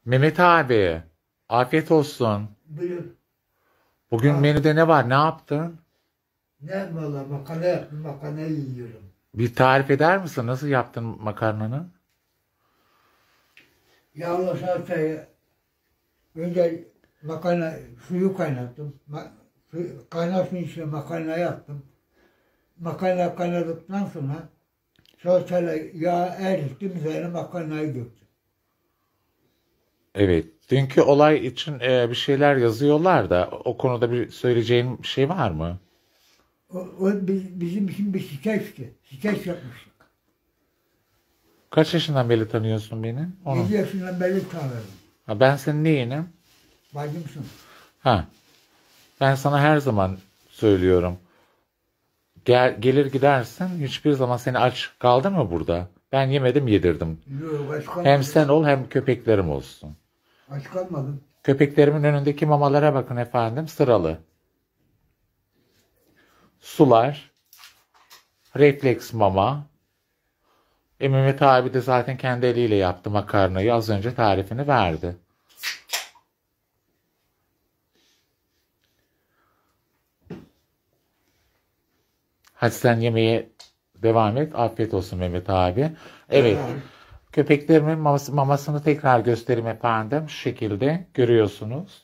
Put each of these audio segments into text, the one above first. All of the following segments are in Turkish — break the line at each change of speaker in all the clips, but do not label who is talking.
Mehmet abi, afiyet olsun.
Buyur.
Bugün
Ha,
menüde ne var? Ne yaptın?
ne valla makarna yaptım, makarna yiyorum.
Bir tarif eder misin? Nasıl yaptın makarnanı?
Yağlı salçayı önce makarna suyu kaynattım. Kaynasın içine makarna yaptım. Makarna kaynadıktan sonra salçayla yağ erittim, üzerine makarnayı döktüm.
Evet. Dünkü olay için bir şeyler yazıyorlar da o konuda bir söyleyeceğin bir şey var mı?
Bizim için bir skeçti. Skeç yapmıştık.
Kaç yaşından beri tanıyorsun beni?
7
Onu.
yaşından beri tanırım.
Ha, ben senin neyinim?
Bacımsın.
Ha, ben sana her zaman söylüyorum. Gelir gidersin hiçbir zaman seni aç kaldın mı burada? Ben yemedim yedirdim.
Yok, aç
Hem
kalmadım.
sen ol hem köpeklerim olsun.
Aç kalmadım.
Köpeklerimin önündeki mamalara bakın efendim sıralı. Sular, refleks mama. Mehmet abi de zaten kendi eliyle yaptı makarnayı. Az önce tarifini verdi. Hadi sen yemeğe devam et. Afiyet olsun Mehmet abi. Evet. Köpeklerimin mamasını tekrar göstereyim efendim. Şu şekilde görüyorsunuz.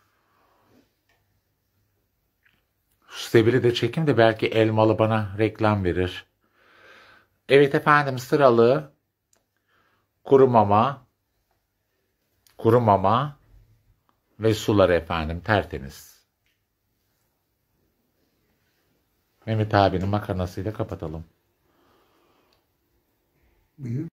Şu Sebil'i de çekeyim de belki elmalı bana reklam verir. Evet efendim sıralı kuru mama, kuru mama ve sular efendim tertemiz. Mehmet abinin makarnasıyla kapatalım.
Buyur.